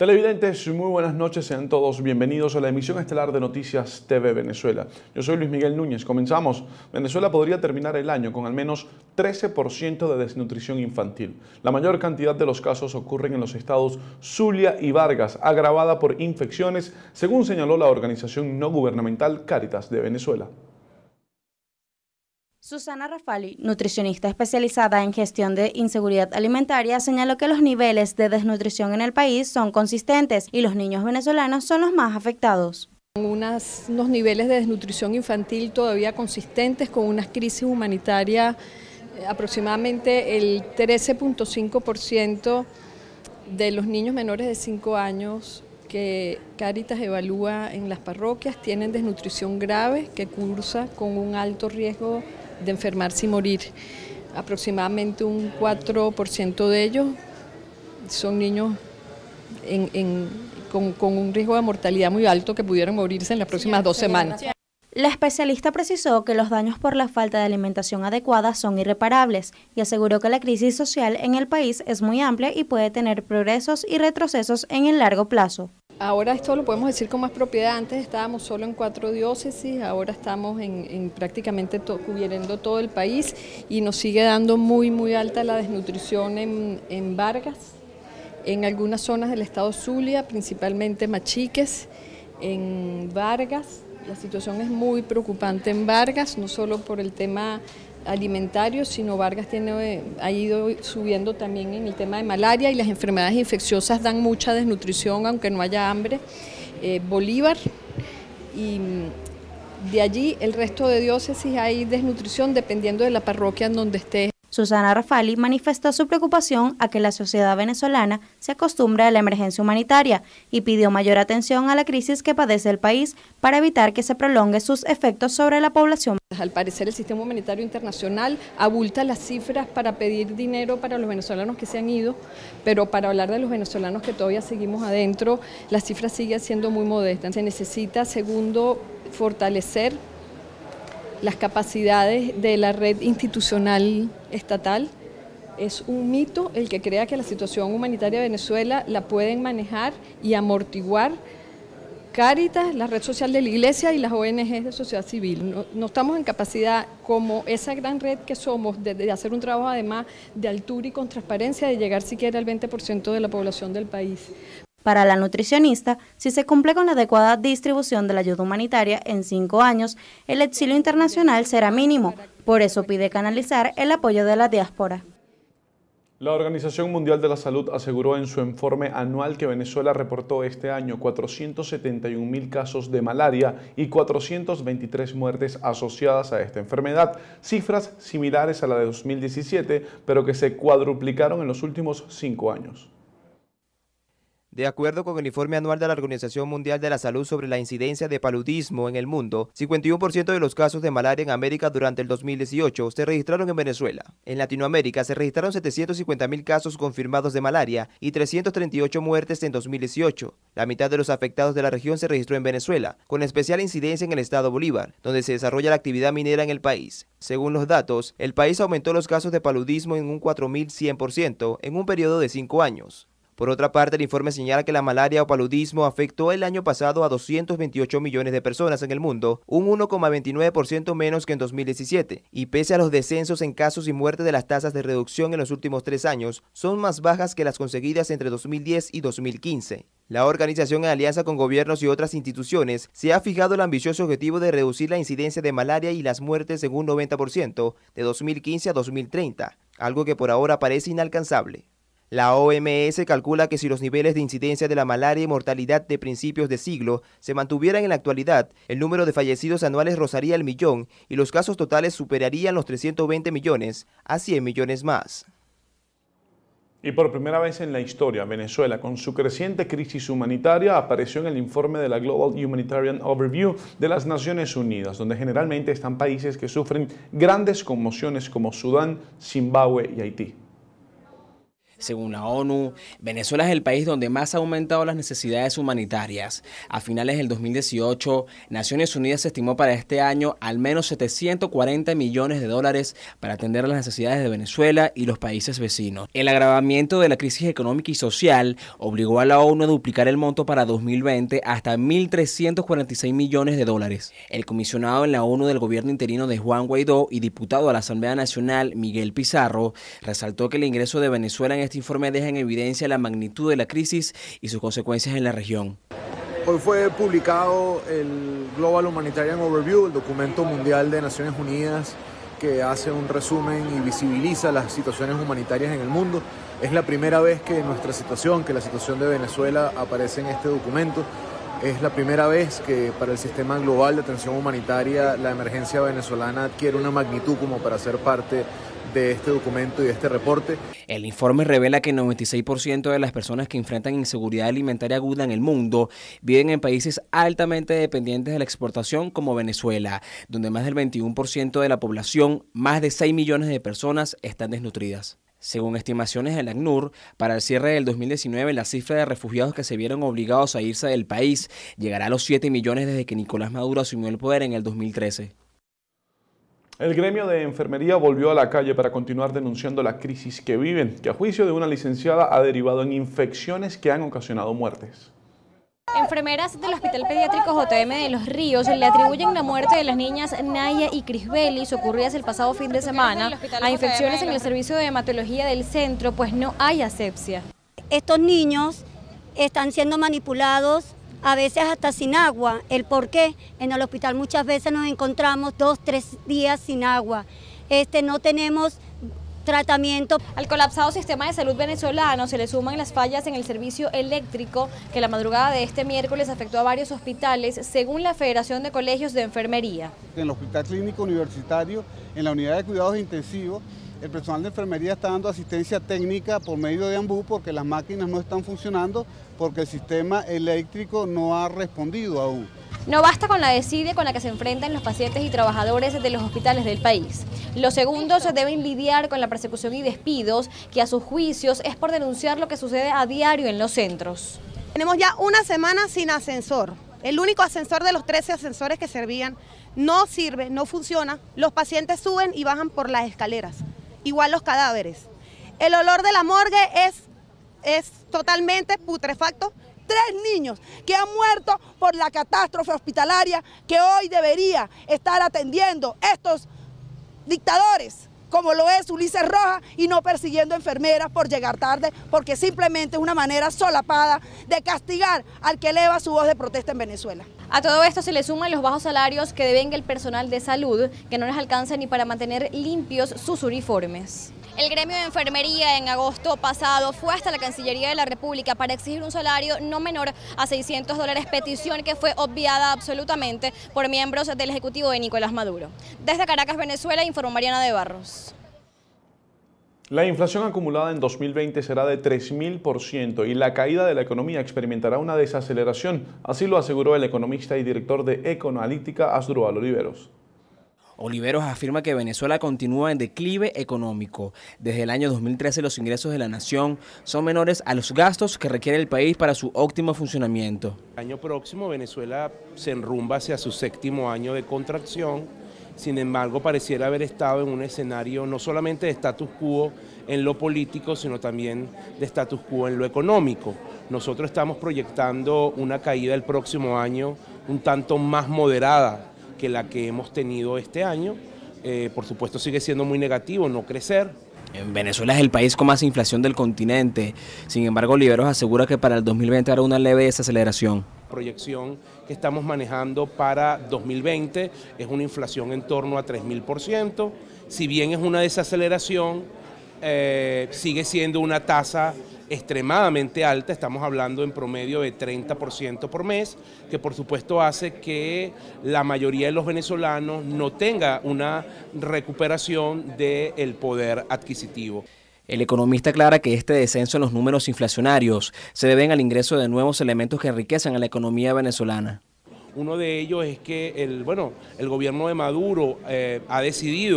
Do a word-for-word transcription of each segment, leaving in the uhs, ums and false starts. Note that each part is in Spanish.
Televidentes, muy buenas noches, sean todos bienvenidos a la emisión estelar de Noticias T V Venezuela. Yo soy Luis Miguel Núñez. Comenzamos. Venezuela podría terminar el año con al menos trece por ciento de desnutrición infantil. La mayor cantidad de los casos ocurren en los estados Zulia y Vargas, agravada por infecciones, según señaló la organización no gubernamental Cáritas de Venezuela. Susana Rafali, nutricionista especializada en gestión de inseguridad alimentaria, señaló que los niveles de desnutrición en el país son consistentes y los niños venezolanos son los más afectados. Unas, unos niveles de desnutrición infantil todavía consistentes, con una crisis humanitaria, eh, aproximadamente el trece punto cinco por ciento de los niños menores de cinco años que Cáritas evalúa en las parroquias tienen desnutrición grave que cursa con un alto riesgo de enfermarse y morir. Aproximadamente un cuatro por ciento de ellos son niños en, en, con, con un riesgo de mortalidad muy alto que pudieran morirse en las próximas dos semanas. La especialista precisó que los daños por la falta de alimentación adecuada son irreparables y aseguró que la crisis social en el país es muy amplia y puede tener progresos y retrocesos en el largo plazo. Ahora esto lo podemos decir con más propiedad. Antes estábamos solo en cuatro diócesis, ahora estamos en, en prácticamente to, cubriendo todo el país y nos sigue dando muy muy alta la desnutrición en, en Vargas, en algunas zonas del estado Zulia, principalmente Machiques, en Vargas. La situación es muy preocupante en Vargas, no solo por el tema alimentario, sino Vargas tiene, ha ido subiendo también en el tema de malaria y las enfermedades infecciosas dan mucha desnutrición aunque no haya hambre. Eh, Bolívar y de allí el resto de diócesis hay desnutrición dependiendo de la parroquia en donde esté. Susana Rafali manifestó su preocupación a que la sociedad venezolana se acostumbre a la emergencia humanitaria y pidió mayor atención a la crisis que padece el país para evitar que se prolongue sus efectos sobre la población. Al parecer el sistema humanitario internacional abulta las cifras para pedir dinero para los venezolanos que se han ido, pero para hablar de los venezolanos que todavía seguimos adentro, las cifras siguen siendo muy modestas. Se necesita, segundo, fortalecer las capacidades de la red institucional estatal. Es un mito el que crea que la situación humanitaria de Venezuela la pueden manejar y amortiguar Cáritas, la red social de la Iglesia y las O N Ges de sociedad civil. No, no estamos en capacidad, como esa gran red que somos, de, de hacer un trabajo además de altura y con transparencia, de llegar siquiera al veinte por ciento de la población del país. Para la nutricionista, si se cumple con la adecuada distribución de la ayuda humanitaria en cinco años, el exilio internacional será mínimo. Por eso pide canalizar el apoyo de la diáspora. La Organización Mundial de la Salud aseguró en su informe anual que Venezuela reportó este año cuatrocientos setenta y un mil casos de malaria y cuatrocientas veintitrés muertes asociadas a esta enfermedad, cifras similares a la de dos mil diecisiete, pero que se cuadruplicaron en los últimos cinco años. De acuerdo con el informe anual de la Organización Mundial de la Salud sobre la incidencia de paludismo en el mundo, cincuenta y uno por ciento de los casos de malaria en América durante el dos mil dieciocho se registraron en Venezuela. En Latinoamérica se registraron setecientos cincuenta mil casos confirmados de malaria y trescientas treinta y ocho muertes en dos mil dieciocho. La mitad de los afectados de la región se registró en Venezuela, con especial incidencia en el estado Bolívar, donde se desarrolla la actividad minera en el país. Según los datos, el país aumentó los casos de paludismo en un cuatro mil cien por ciento en un periodo de cinco años. Por otra parte, el informe señala que la malaria o paludismo afectó el año pasado a doscientos veintiocho millones de personas en el mundo, un uno coma veintinueve por ciento menos que en dos mil diecisiete, y pese a los descensos en casos y muertes de las tasas de reducción en los últimos tres años, son más bajas que las conseguidas entre dos mil diez y dos mil quince. La organización, en alianza con gobiernos y otras instituciones, se ha fijado el ambicioso objetivo de reducir la incidencia de malaria y las muertes en un noventa por ciento de dos mil quince a dos mil treinta, algo que por ahora parece inalcanzable. La O M S calcula que si los niveles de incidencia de la malaria y mortalidad de principios de siglo se mantuvieran en la actualidad, el número de fallecidos anuales rozaría el millón y los casos totales superarían los trescientos veinte millones a cien millones más. Y por primera vez en la historia, Venezuela, con su creciente crisis humanitaria, apareció en el informe de la Global Humanitarian Overview de las Naciones Unidas, donde generalmente están países que sufren grandes conmociones como Sudán, Zimbabue y Haití. Según la ONU, Venezuela es el país donde más ha aumentado las necesidades humanitarias. A finales del dos mil dieciocho, Naciones Unidas estimó para este año al menos setecientos cuarenta millones de dólares para atender las necesidades de Venezuela y los países vecinos. El agravamiento de la crisis económica y social obligó a la ONU a duplicar el monto para dos mil veinte hasta mil trescientos cuarenta y seis millones de dólares. El comisionado en la ONU del gobierno interino de Juan Guaidó y diputado a la Asamblea Nacional, Miguel Pizarro, resaltó que el ingreso de Venezuela en este informe deja en evidencia la magnitud de la crisis y sus consecuencias en la región. Hoy fue publicado el Global Humanitarian Overview, el documento mundial de Naciones Unidas que hace un resumen y visibiliza las situaciones humanitarias en el mundo. Es la primera vez que nuestra situación, que la situación de Venezuela aparece en este documento. Es la primera vez que para el sistema global de atención humanitaria la emergencia venezolana adquiere una magnitud como para ser parte de este documento y de este reporte. El informe revela que el noventa y seis por ciento de las personas que enfrentan inseguridad alimentaria aguda en el mundo viven en países altamente dependientes de la exportación como Venezuela, donde más del veintiuno por ciento de la población, más de seis millones de personas, están desnutridas. Según estimaciones del ACNUR, para el cierre del dos mil diecinueve, la cifra de refugiados que se vieron obligados a irse del país llegará a los siete millones desde que Nicolás Maduro asumió el poder en el dos mil trece. El gremio de enfermería volvió a la calle para continuar denunciando la crisis que viven, que a juicio de una licenciada ha derivado en infecciones que han ocasionado muertes. Enfermeras del Hospital Pediátrico J M de Los Ríos le atribuyen la muerte de las niñas Naya y Crisbelis, ocurridas el pasado fin de semana, a infecciones en el servicio de hematología del centro, pues no hay asepsia. Estos niños están siendo manipulados a veces hasta sin agua. ¿El por qué? En el hospital muchas veces nos encontramos dos, tres días sin agua. Este, no tenemos tratamiento. Al colapsado sistema de salud venezolano se le suman las fallas en el servicio eléctrico que la madrugada de este miércoles afectó a varios hospitales, según la Federación de Colegios de Enfermería. En el Hospital Clínico Universitario, en la unidad de cuidados intensivos, el personal de enfermería está dando asistencia técnica por medio de AMBU porque las máquinas no están funcionando, porque el sistema eléctrico no ha respondido aún. No basta con la desidia con la que se enfrentan los pacientes y trabajadores de los hospitales del país. Los segundos deben lidiar con la persecución y despidos, que a sus juicios es por denunciar lo que sucede a diario en los centros. Tenemos ya una semana sin ascensor. El único ascensor de los trece ascensores que servían no sirve, no funciona. Los pacientes suben y bajan por las escaleras. Igual los cadáveres. El olor de la morgue es, es totalmente putrefacto. Tres niños que han muerto por la catástrofe hospitalaria que hoy debería estar atendiendo estos dictadores, como lo es Ulises Rojas, y no persiguiendo enfermeras por llegar tarde, porque simplemente es una manera solapada de castigar al que eleva su voz de protesta en Venezuela. A todo esto se le suman los bajos salarios que devenga el personal de salud, que no les alcanza ni para mantener limpios sus uniformes. El gremio de enfermería en agosto pasado fue hasta la Cancillería de la República para exigir un salario no menor a seiscientos dólares, petición que fue obviada absolutamente por miembros del Ejecutivo de Nicolás Maduro. Desde Caracas, Venezuela, informó Mariana de Barros. La inflación acumulada en dos mil veinte será de tres mil por ciento y la caída de la economía experimentará una desaceleración, así lo aseguró el economista y director de Ecoanalítica, Asdrúbal Oliveros. Oliveros afirma que Venezuela continúa en declive económico. Desde el año dos mil trece los ingresos de la nación son menores a los gastos que requiere el país para su óptimo funcionamiento. El año próximo Venezuela se enrumba hacia su séptimo año de contracción, sin embargo pareciera haber estado en un escenario no solamente de status quo en lo político, sino también de status quo en lo económico. Nosotros estamos proyectando una caída el próximo año un tanto más moderada que la que hemos tenido este año. Eh, por supuesto sigue siendo muy negativo no crecer. En Venezuela es el país con más inflación del continente. Sin embargo, Oliveros asegura que para el dos mil veinte habrá una leve desaceleración. La proyección que estamos manejando para dos mil veinte es una inflación en torno a tres mil por ciento. Si bien es una desaceleración, eh, sigue siendo una tasa extremadamente alta, estamos hablando en promedio de treinta por ciento por mes, que por supuesto hace que la mayoría de los venezolanos no tenga una recuperación del poder adquisitivo. El economista aclara que este descenso en los números inflacionarios se deben al ingreso de nuevos elementos que enriquecen a la economía venezolana. Uno de ellos es que el, bueno, el gobierno de Maduro eh, ha decidido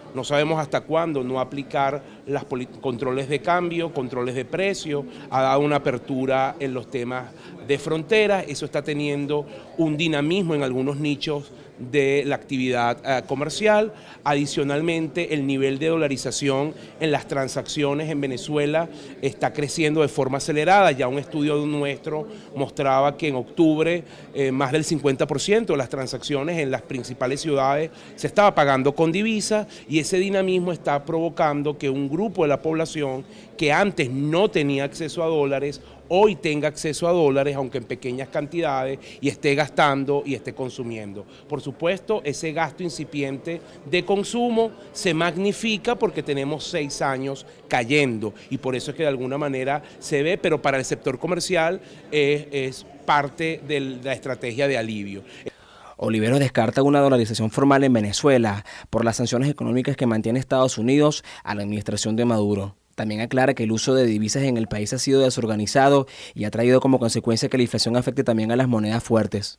No sabemos hasta cuándo no aplicar los controles de cambio, controles de precio, ha dado una apertura en los temas de frontera, eso está teniendo un dinamismo en algunos nichos de la actividad eh, comercial. Adicionalmente, el nivel de dolarización en las transacciones en Venezuela está creciendo de forma acelerada. Ya un estudio nuestro mostraba que en octubre eh, más del cincuenta por ciento de las transacciones en las principales ciudades se estaba pagando con divisa, y ese dinamismo está provocando que un grupo de la población que antes no tenía acceso a dólares hoy tenga acceso a dólares, aunque en pequeñas cantidades, y esté gastando y esté consumiendo. Por supuesto, ese gasto incipiente de consumo se magnifica porque tenemos seis años cayendo, y por eso es que de alguna manera se ve, pero para el sector comercial es, es parte de la estrategia de alivio. Oliveros descarta una dolarización formal en Venezuela por las sanciones económicas que mantiene Estados Unidos a la administración de Maduro. También aclara que el uso de divisas en el país ha sido desorganizado y ha traído como consecuencia que la inflación afecte también a las monedas fuertes.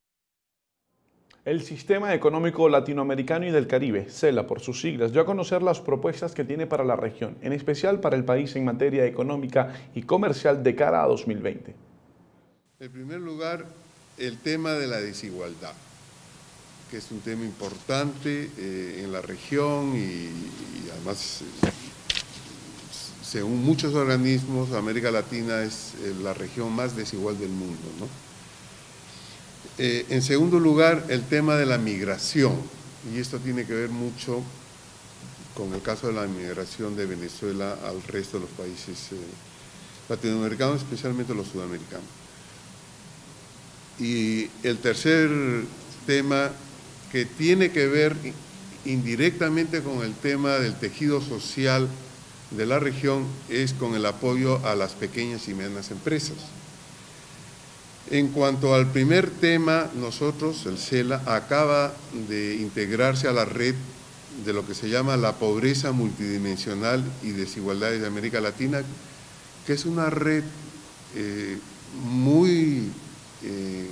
El Sistema Económico Latinoamericano y del Caribe, CELA por sus siglas, dio a conocer las propuestas que tiene para la región, en especial para el país en materia económica y comercial de cara a dos mil veinte. En primer lugar, el tema de la desigualdad, que es un tema importante eh, en la región y, y además, eh, según muchos organismos, América Latina es eh, la región más desigual del mundo, ¿no? Eh, en segundo lugar, el tema de la migración, y esto tiene que ver mucho con el caso de la migración de Venezuela al resto de los países eh, latinoamericanos, especialmente los sudamericanos. Y el tercer tema, que tiene que ver indirectamente con el tema del tejido social de la región, es con el apoyo a las pequeñas y medianas empresas. En cuanto al primer tema, nosotros, el CELA, acaba de integrarse a la red de lo que se llama la pobreza multidimensional y desigualdades de América Latina, que es una red eh, muy eh,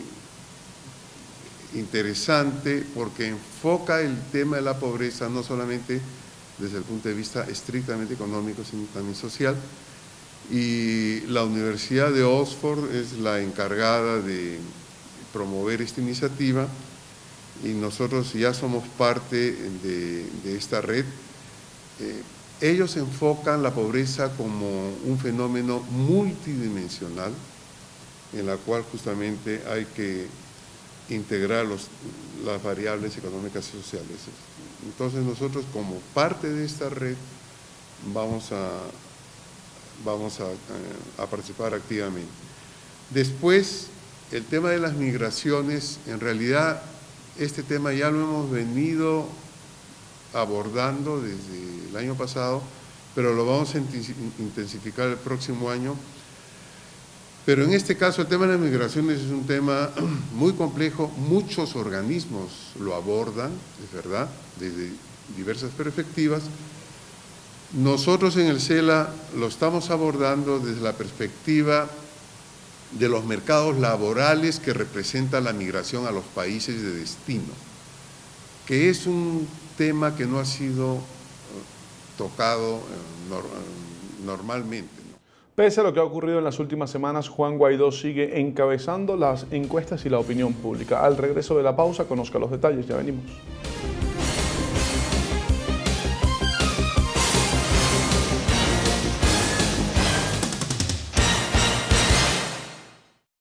interesante porque enfoca el tema de la pobreza no solamente desde el punto de vista estrictamente económico, sino también social. Y la Universidad de Oxford es la encargada de promover esta iniciativa y nosotros ya somos parte de, de esta red. Eh, ellos enfocan la pobreza como un fenómeno multidimensional en la cual justamente hay que integrar los, las variables económicas y sociales. Entonces nosotros como parte de esta red vamos a vamos a, a participar activamente. Después, el tema de las migraciones, en realidad este tema ya lo hemos venido abordando desde el año pasado, pero lo vamos a intensificar el próximo año. Pero en este caso el tema de las migraciones es un tema muy complejo, muchos organismos lo abordan, es verdad, desde diversas perspectivas. Nosotros en el CELA lo estamos abordando desde la perspectiva de los mercados laborales que representa la migración a los países de destino, que es un tema que no ha sido tocado normalmente. Pese a lo que ha ocurrido en las últimas semanas, Juan Guaidó sigue encabezando las encuestas y la opinión pública. Al regreso de la pausa, conozca los detalles, ya venimos.